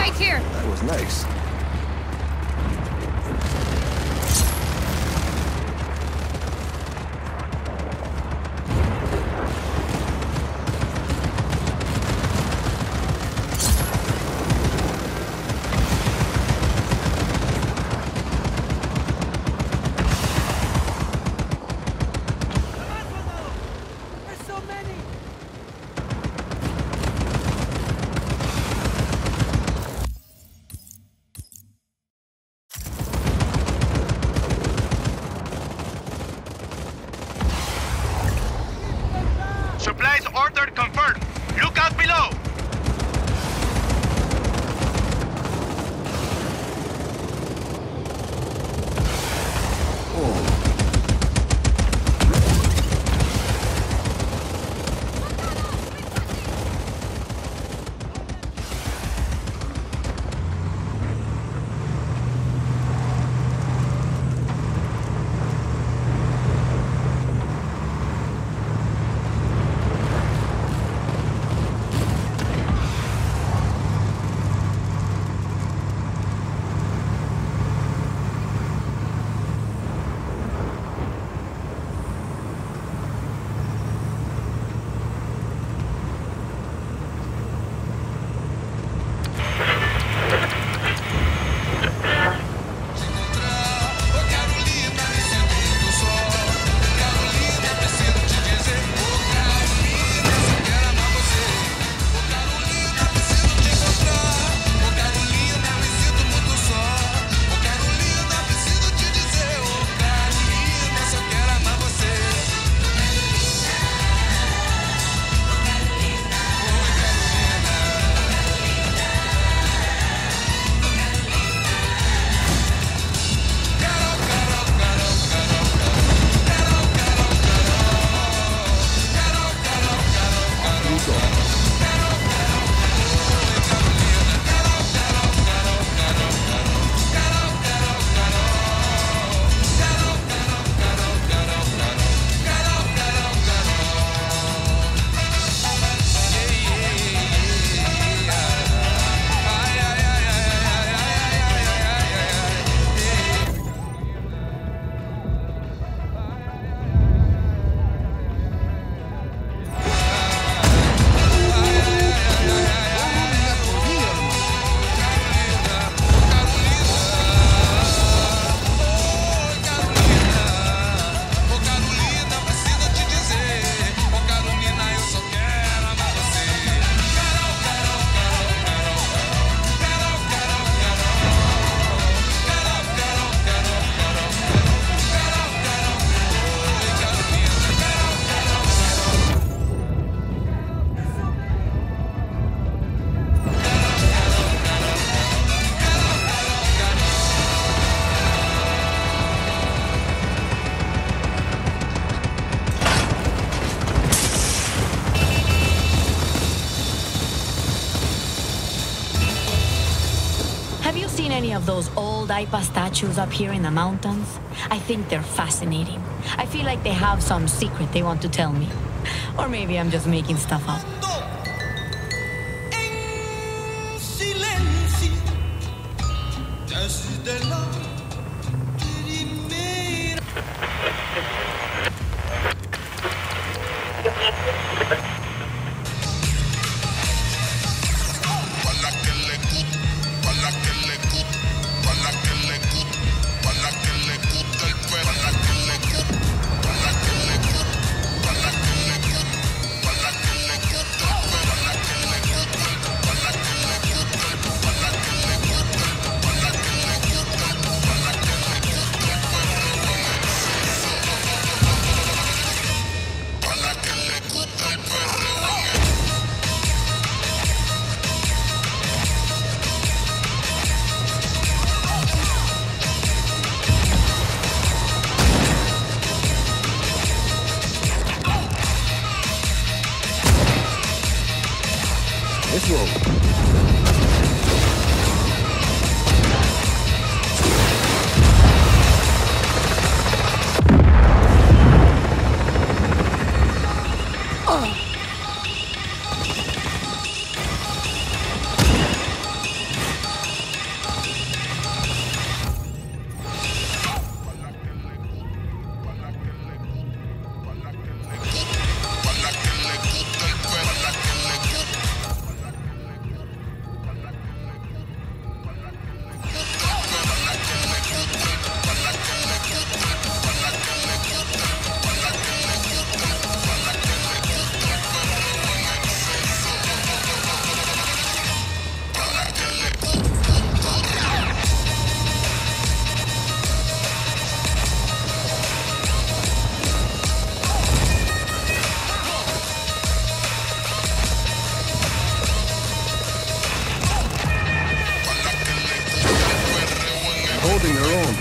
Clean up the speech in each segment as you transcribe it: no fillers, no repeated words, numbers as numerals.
right here. That was nice. Supplies ordered confirmed. Look out below. Have you seen any of those old Ipa statues up here in the mountains? I think they're fascinating. I feel like they have some secret they want to tell me. Or maybe I'm just making stuff up. holding their own.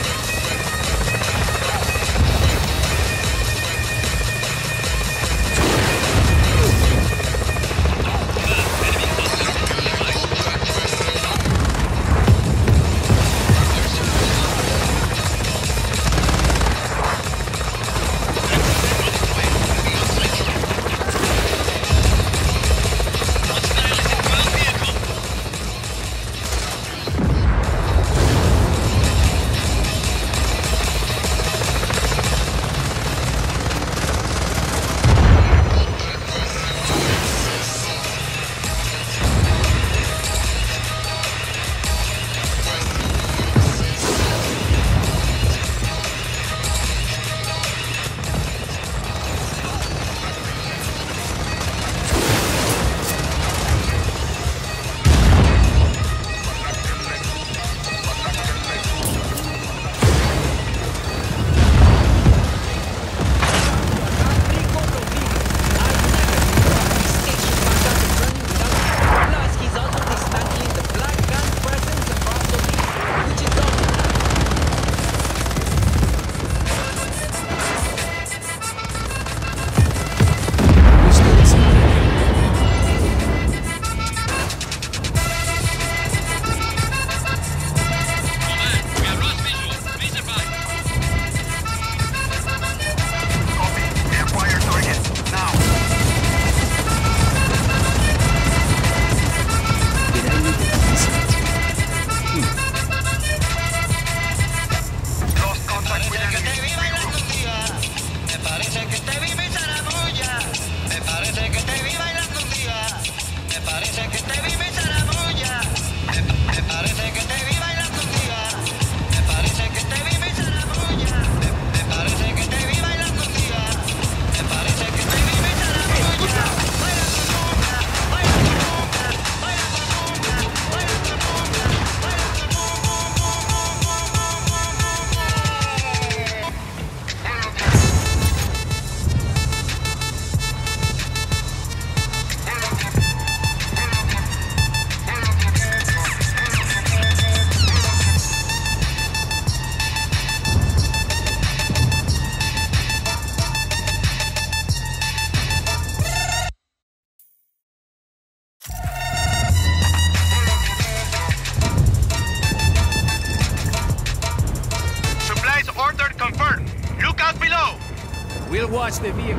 Order confirmed. Look out below. We'll watch the vehicle.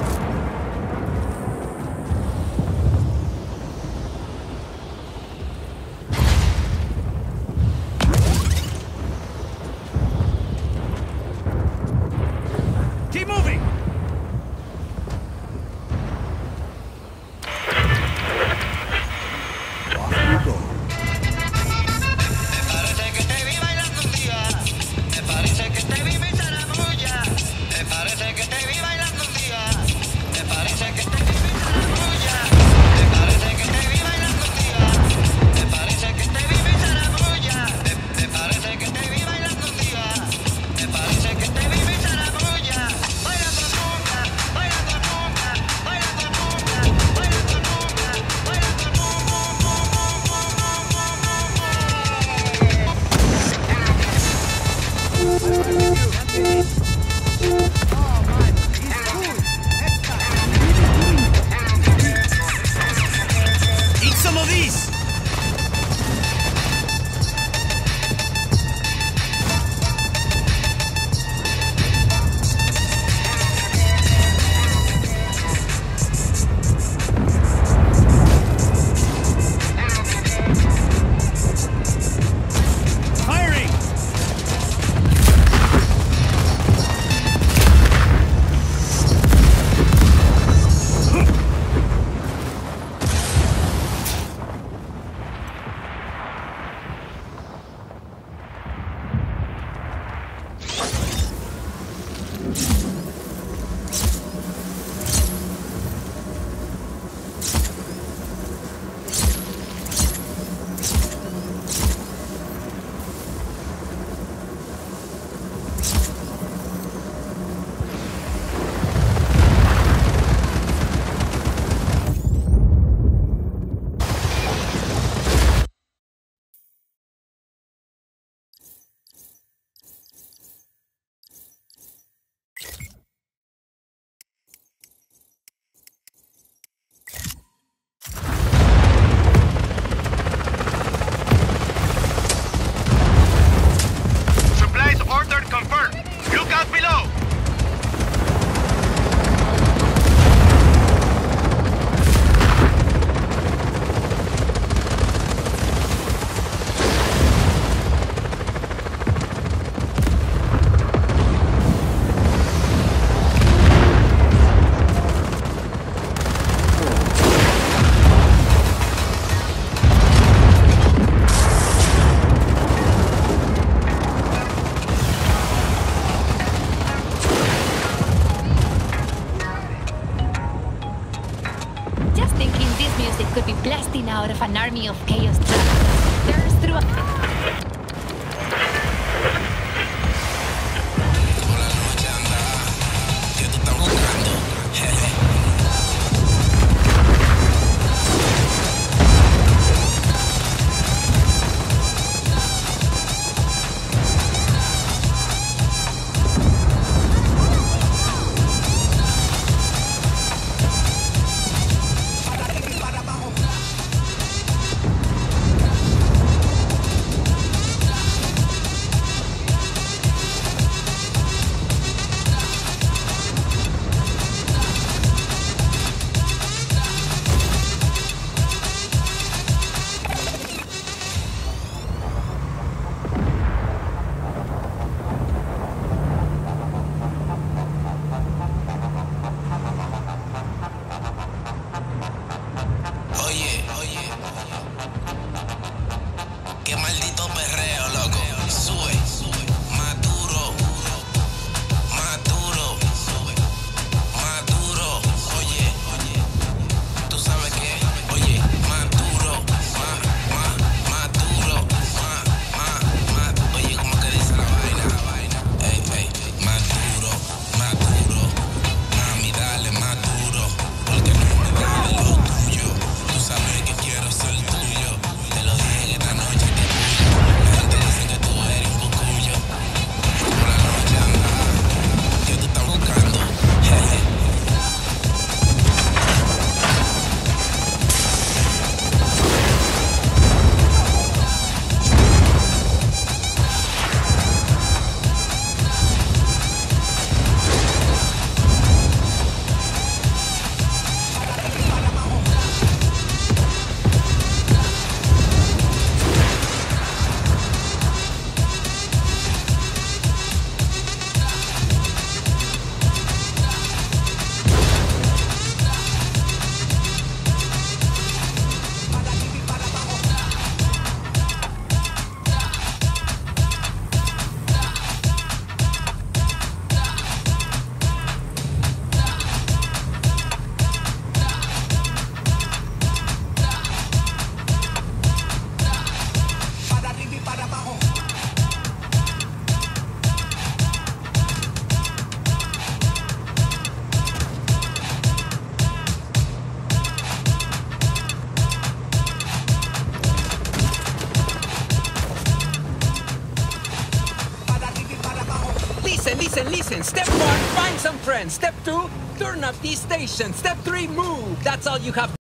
Keep moving! Off you go. Parece que te vi bailando un día. chaos trap. There's through. Por la noche anda, ¿qué tú estás buscando? Jeje. Qué maldito perreo, loco. Sube, más duro, más duro, más duro. Oye, tú sabes qué. Oye, más duro, más duro, más. Oye, ¿cómo que dice la vaina? Ey, más duro, mami, dale más duro, porque no me da de lo tuyo. Tú sabes que quiero ser tuyo. Te lo dije en esta noche. Listen. Step 1, find some friends. Step 2, turn up these stations. Step 3, move. That's all you have to do.